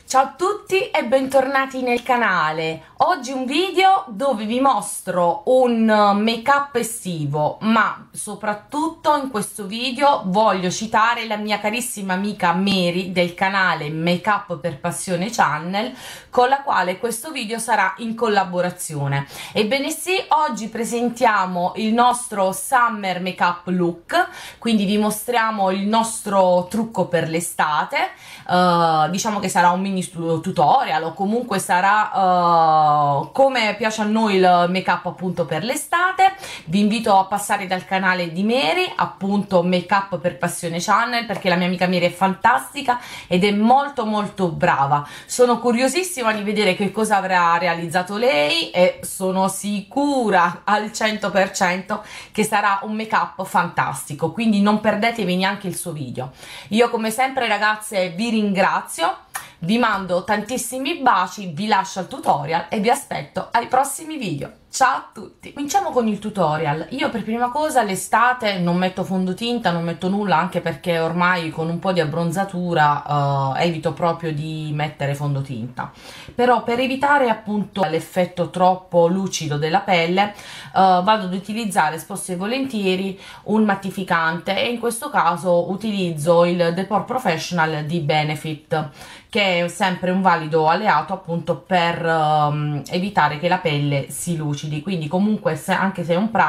Ciao a tutti e bentornati nel canale. Oggi un video dove vi mostro un make up estivo, ma soprattutto in questo video voglio citare la mia carissima amica Mary del canale Make Up per Passione Channel, con la quale questo video sarà in collaborazione. Ebbene sì, oggi presentiamo il nostro summer make up look, quindi vi mostriamo il nostro trucco per l'estate. Diciamo che sarà un mini tutorial o comunque sarà come piace a noi il make up appunto per l'estate. Vi invito a passare dal canale di Mary, appunto Make Up per Passione Channel, perché la mia amica Mary è fantastica ed è molto brava. Sono curiosissima di vedere che cosa avrà realizzato lei e sono sicura al 100% che sarà un make up fantastico, quindi non perdetevi neanche il suo video. Io come sempre ragazze vi ringrazio, vi mando tantissimi baci, vi lascio al tutorial e vi aspetto ai prossimi video. Ciao a tutti! Cominciamo con il tutorial. Io per prima cosa l'estate non metto fondotinta, non metto nulla, anche perché ormai con un po' di abbronzatura evito proprio di mettere fondotinta. Però per evitare appunto l'effetto troppo lucido della pelle vado ad utilizzare spesso e volentieri un mattificante, e in questo caso utilizzo il The Pore Professional di Benefit, che è sempre un valido alleato appunto per evitare che la pelle si lucidi. Quindi comunque anche se è un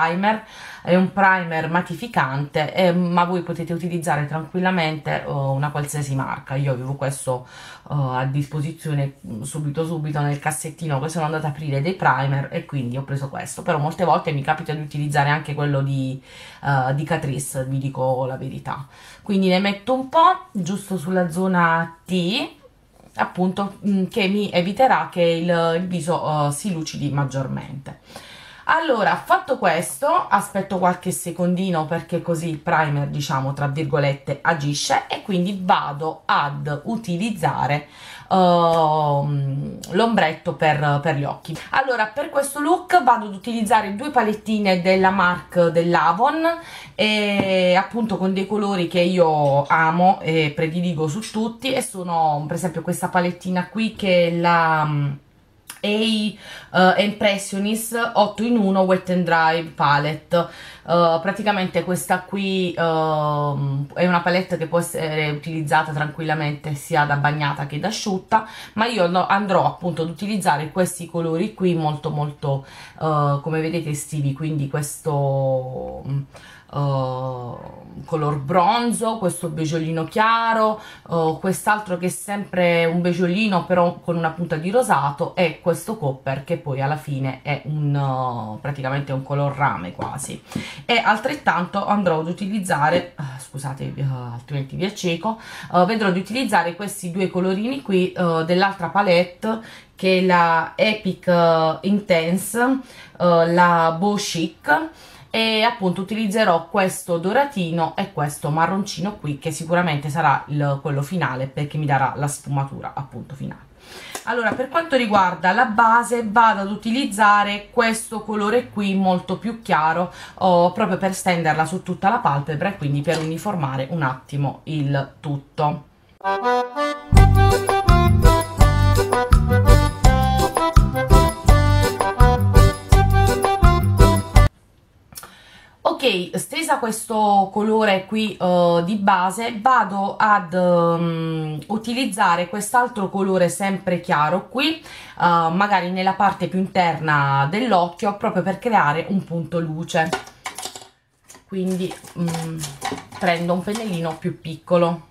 primer mattificante, ma voi potete utilizzare tranquillamente una qualsiasi marca. Io avevo questo a disposizione subito nel cassettino che sono andata ad aprire dei primer, e quindi ho preso questo. Però molte volte mi capita di utilizzare anche quello di Catrice, vi dico la verità. Quindi ne metto un po' giusto sulla zona T, appunto, che mi eviterà che il viso si lucidi maggiormente. Allora, fatto questo, aspetto qualche secondino perché così il primer, diciamo tra virgolette, agisce, e quindi vado ad utilizzare l'ombretto per gli occhi. Allora, per questo look vado ad utilizzare due palettine della MAC dell'Avon, e appunto con dei colori che io amo e prediligo su tutti, e sono per esempio questa palettina qui che è la Impressionist 8 in 1 Wet and Dry Palette. Praticamente questa qui è una palette che può essere utilizzata tranquillamente sia da bagnata che da asciutta, ma io andrò appunto ad utilizzare questi colori qui molto come vedete estivi, quindi questo color bronzo, questo beggiolino chiaro, quest'altro che è sempre un beggiolino però con una punta di rosato, e questo copper che poi alla fine è praticamente un color rame quasi. E altrettanto andrò ad utilizzare, scusate altrimenti vi acceco, vedrò di utilizzare questi due colorini qui dell'altra palette, che è la Epic Intense, la Beau Chic, e appunto utilizzerò questo doratino e questo marroncino qui, che sicuramente sarà quello finale, perché mi darà la sfumatura appunto finale. Allora, per quanto riguarda la base, vado ad utilizzare questo colore qui molto più chiaro, proprio per stenderla su tutta la palpebra e quindi per uniformare un attimo il tutto. Ok, stesa questo colore qui di base, vado ad utilizzare quest'altro colore sempre chiaro qui, magari nella parte più interna dell'occhio, proprio per creare un punto luce. Quindi prendo un pennellino più piccolo.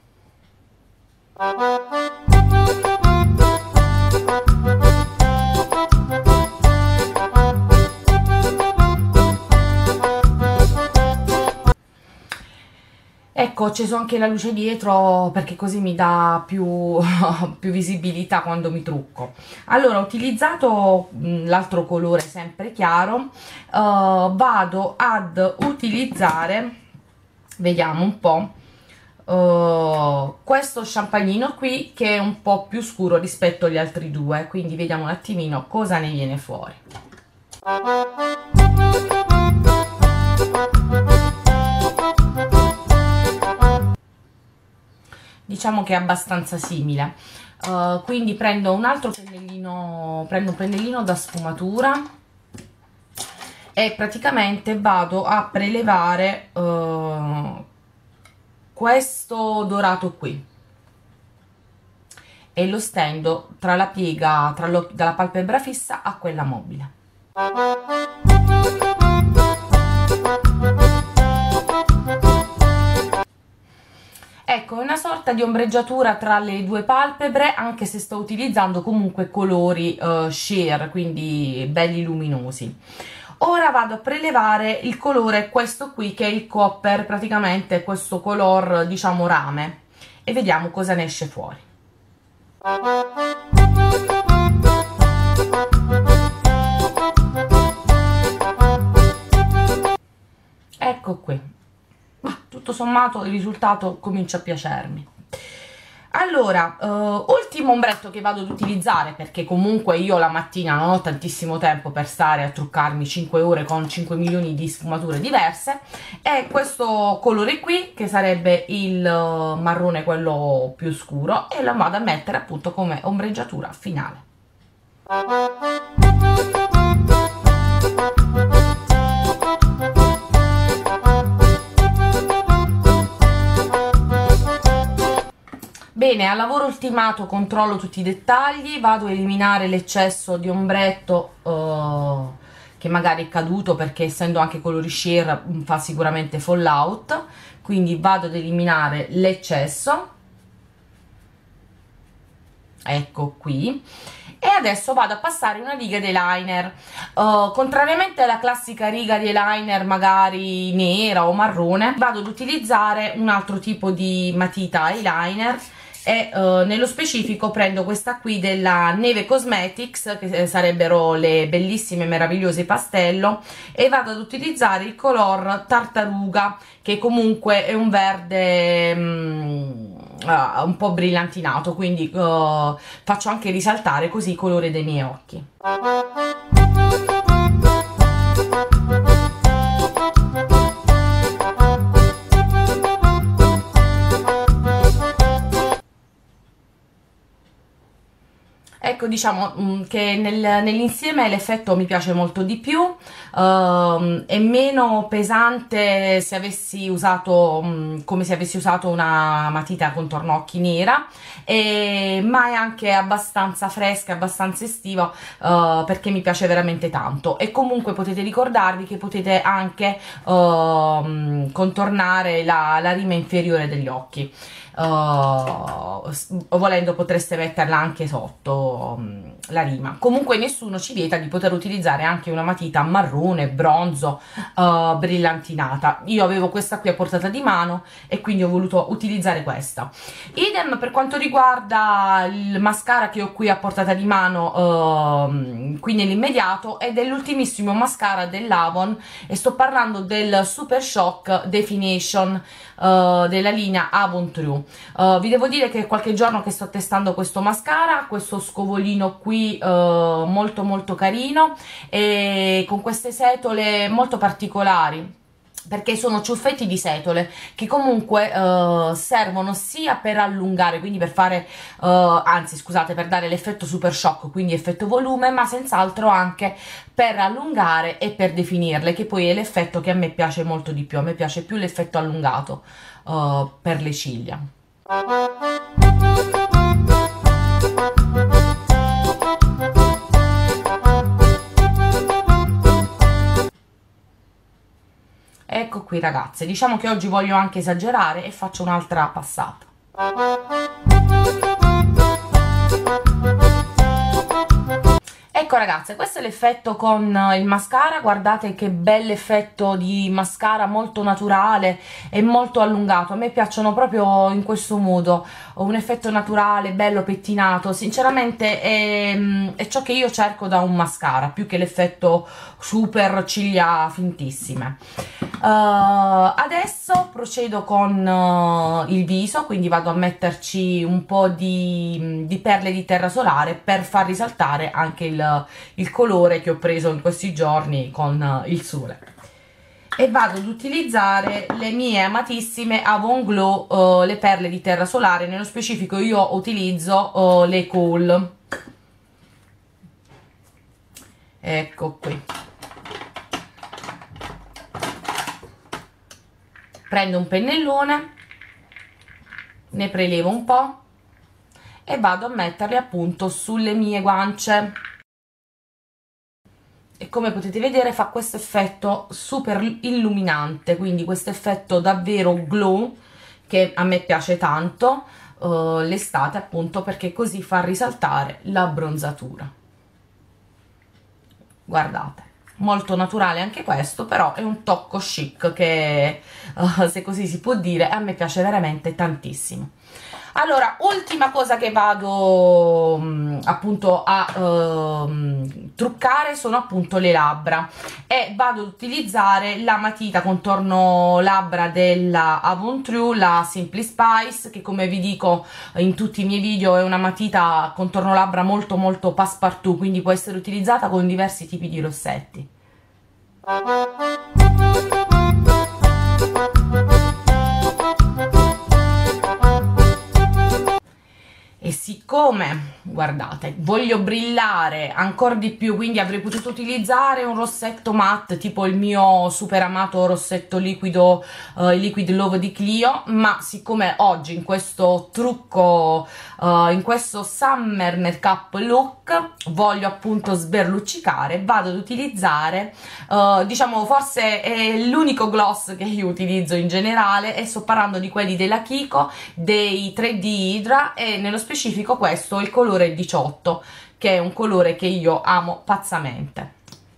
Ecco, ho acceso anche la luce dietro perché così mi dà più visibilità quando mi trucco. Allora, ho utilizzato l'altro colore sempre chiaro, vado ad utilizzare, vediamo un po', questo champagnino qui, che è un po' più scuro rispetto agli altri due, quindi vediamo un attimino cosa ne viene fuori. Diciamo che è abbastanza simile. quindi prendo un altro pennellino, prendo un pennellino da sfumatura e praticamente vado a prelevare questo dorato qui e lo stendo tra la piega, dalla palpebra fissa a quella mobile. Ecco, è una sorta di ombreggiatura tra le due palpebre, anche se sto utilizzando comunque colori sheer, quindi belli luminosi. Ora vado a prelevare il colore, questo qui, che è il copper, praticamente questo color, diciamo, rame, e vediamo cosa ne esce fuori. Ecco qui. Ma tutto sommato il risultato comincia a piacermi. Allora, ultimo ombretto che vado ad utilizzare, perché comunque io la mattina non ho tantissimo tempo per stare a truccarmi 5 ore con 5 milioni di sfumature diverse, è questo colore qui, che sarebbe il marrone, quello più scuro, e lo vado a mettere appunto come ombreggiatura finale. Bene, al lavoro ultimato controllo tutti i dettagli, vado a eliminare l'eccesso di ombretto che magari è caduto, perché essendo anche colori sheer fa sicuramente fallout, quindi vado ad eliminare l'eccesso, ecco qui, e adesso vado a passare una riga di eyeliner. Contrariamente alla classica riga di eyeliner magari nera o marrone, vado ad utilizzare un altro tipo di matita eyeliner e nello specifico prendo questa qui della Neve Cosmetics, che sarebbero le bellissime meravigliose pastello, e vado ad utilizzare il color tartaruga, che comunque è un verde un po' brillantinato, quindi faccio anche risaltare così il colore dei miei occhi. Ecco, diciamo che nell'insieme l'effetto mi piace molto di più, è meno pesante se avessi usato, come se avessi usato una matita contorno occhi nera, ma è anche abbastanza fresca, abbastanza estiva, perché mi piace veramente tanto. E comunque potete ricordarvi che potete anche contornare la rima inferiore degli occhi. Volendo potreste metterla anche sotto la rima. Comunque nessuno ci vieta di poter utilizzare anche una matita marrone, bronzo, brillantinata. Io avevo questa qui a portata di mano e quindi ho voluto utilizzare questa. Idem per quanto riguarda il mascara che ho qui a portata di mano, qui nell'immediato, è dell'ultimissimo mascara dell'Avon, e sto parlando del Super Shock Definition della linea Avon True. Vi devo dire che è qualche giorno che sto testando questo mascara, questo scovolino qui molto molto carino, e con queste setole molto particolari, perché sono ciuffetti di setole che comunque servono sia per allungare, quindi per fare, anzi scusate, per dare l'effetto super shock, quindi effetto volume, ma senz'altro anche per allungare e per definirle, che poi è l'effetto che a me piace molto di più. A me piace più l'effetto allungato per le ciglia. Ecco qui ragazze, diciamo che oggi voglio anche esagerare e faccio un'altra passata. Ecco ragazze, questo è l'effetto con il mascara. Guardate che bell'effetto di mascara, molto naturale e molto allungato. A me piacciono proprio in questo modo, un effetto naturale, bello pettinato. Sinceramente è ciò che io cerco da un mascara, più che l'effetto super ciglia fintissime. Adesso procedo con il viso, quindi vado a metterci un po' di perle di terra solare per far risaltare anche il colore che ho preso in questi giorni con il sole. e vado ad utilizzare le mie amatissime Avon Glow, le perle di terra solare. Nello specifico io utilizzo le Cool, ecco qui. Prendo un pennellone, ne prelevo un po' e vado a metterli appunto sulle mie guance, e come potete vedere fa questo effetto super illuminante, quindi questo effetto davvero glow che a me piace tanto l'estate, appunto perché così fa risaltare la bronzatura. Guardate, molto naturale anche questo, però è un tocco chic che se così si può dire, a me piace veramente tantissimo. Allora, ultima cosa che vado appunto a truccare sono appunto le labbra, e vado ad utilizzare la matita contorno labbra della Avon True, la Simply Spice, che come vi dico in tutti i miei video è una matita contorno labbra molto molto passepartout, quindi può essere utilizzata con diversi tipi di rossetti. E siccome, guardate, voglio brillare ancora di più, quindi avrei potuto utilizzare un rossetto matte tipo il mio super amato rossetto liquido, Liquid Love di Clio, ma siccome oggi in questo trucco, in questo summer makeup look, voglio appunto sberluccicare, vado ad utilizzare, diciamo forse è l'unico gloss che io utilizzo in generale, e sto parlando di quelli della Kiko, dei 3D Hydra, e nello specifico questo è il colore 18, che è un colore che io amo pazzamente.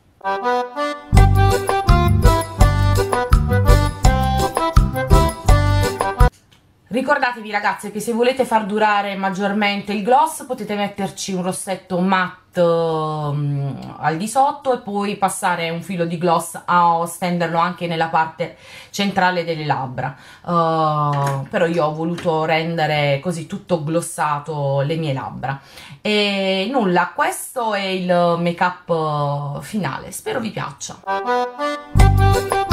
Ricordatevi ragazze che se volete far durare maggiormente il gloss potete metterci un rossetto matte al di sotto e poi passare un filo di gloss a stenderlo anche nella parte centrale delle labbra, però io ho voluto rendere così tutto glossato le mie labbra. E nulla, questo è il make up finale, spero vi piaccia.